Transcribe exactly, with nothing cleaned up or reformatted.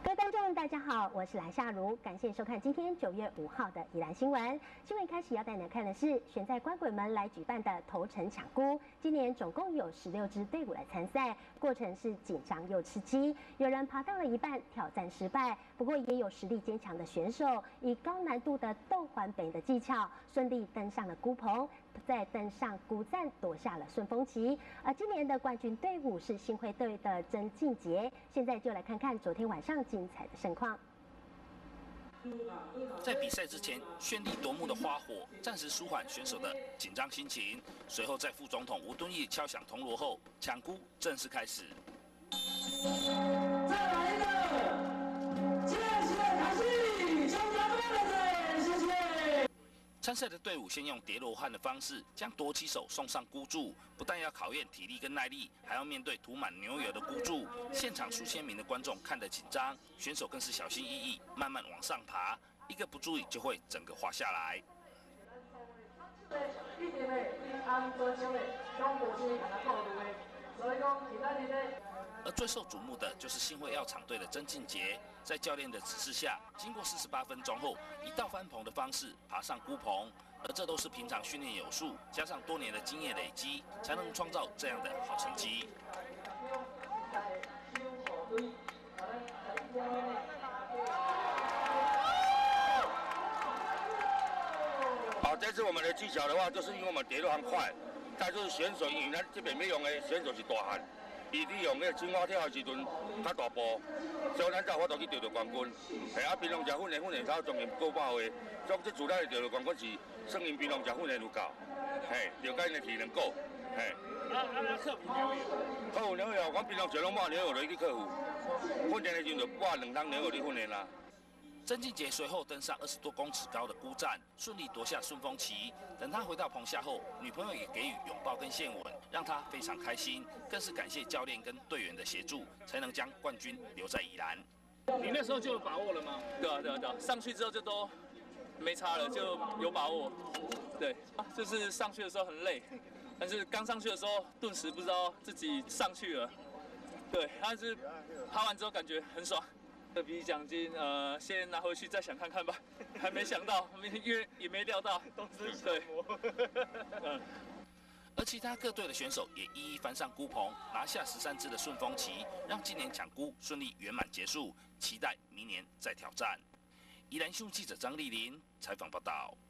各位观众，大家好，我是蓝夏如，感谢收看今天九月五号的宜兰新闻。新闻开始要带你看的是选在关鬼门来举办的头城抢孤，今年总共有十六支队伍来参赛，过程是紧张又刺激。有人爬到了一半挑战失败，不过也有实力坚强的选手以高难度的斗环北的技巧，顺利登上了孤棚，再登上孤站夺下了顺风旗。而今年的冠军队伍是新会队的曾敬杰，现在就来看看昨天晚上精彩的盛况。 在比赛之前，绚丽夺目的花火暂时舒缓选手的紧张心情。随后，在副总统吴敦义敲响铜锣后，抢孤正式开始。 再来一个，谢谢台戏，中央队的谢谢。 参赛的队伍先用叠罗汉的方式将夺旗手送上孤柱，不但要考验体力跟耐力，还要面对涂满牛油的孤柱。现场数千名的观众看得紧张，选手更是小心翼翼，慢慢往上爬，一个不注意就会整个滑下来。而最受瞩目的就是新会药厂队的曾敬杰，在教练的指示下，经过四十八分钟后，以倒翻棚的方式爬上孤棚，而这都是平常训练有素，加上多年的经验累积，才能创造这样的好成绩。 好，这次我们的技巧的话，就是因为我们叠罗汉快，再就是选手，因为咱这边要用的选手是大汉。伊利用那个青蛙跳的时阵较大步，所以咱才有法度去得到冠军。系啊，平常时训练训练操当然不够饱的，所以这主要得到冠军是算因平常时训练有够，嘿，了解因的体能够，嘿。 啊啊啊！克服牛油， 克服牛油，我平常时拢抹牛油落去克服，训练的时阵就抹两汤牛油去训练啦。 曾敬杰随后登上二十多公尺高的孤站，顺利夺下顺风旗。等他回到棚下后，女朋友也给予拥抱跟献吻，让他非常开心，更是感谢教练跟队员的协助，才能将冠军留在宜兰。 你那时候就有把握了吗？对啊，对啊，对啊，上去之后就都没差了，就有把握。对，就是上去的时候很累，但是刚上去的时候，顿时不知道自己上去了。对，但是爬完之后感觉很爽。这笔奖金，呃，先拿回去再想看看吧。还没想到，因为也没料到，都是对。 嗯。而其他各队的选手也一一翻上孤棚，拿下十三支的顺风旗，让今年抢孤顺利圆满结束。期待明年再挑战。宜兰新闻记者张丽玲采访报道。